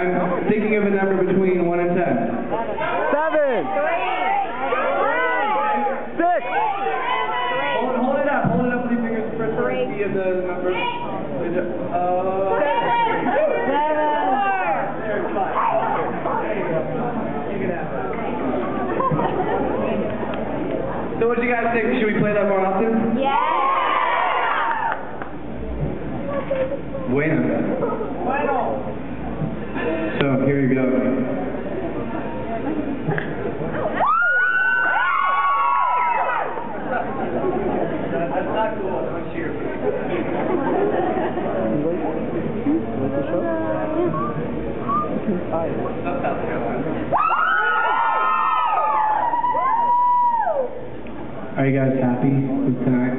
I'm thinking of a number between 1 and 10. 7. 6. Hold it up with your fingers first. See if the number. So what do you guys think? Should we play that more often? Yeah! Bueno. So here you go. That's not cool. I'm cheer. South Carolina. Are you guys happy with tonight?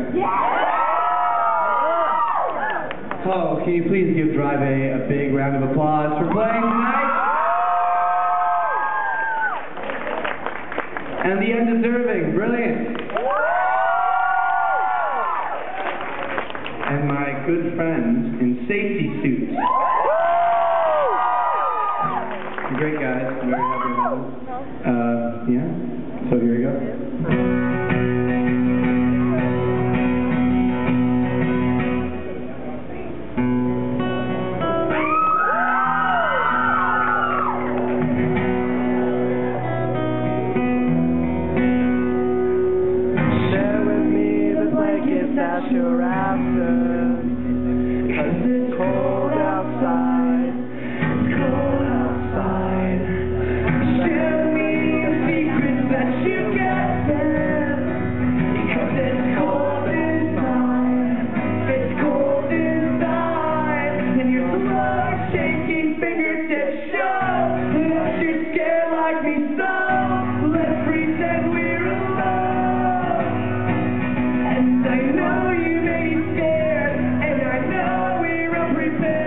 Yeah! Oh, can you please give Drive a big round of applause for playing tonight? And the undeserving, brilliant. And my good friends in safety suits. You're great guys. I'm very happy to have them. Yeah. So here we go. That you're after, 'cause it's cold outside, it's cold outside. Share me the secrets that you get there, because it's cold inside, it's cold inside. And your slow shaking fingertips show that you're scared like me, so let's pretend we're alone. And I know you may be scared, and I know we're unprepared.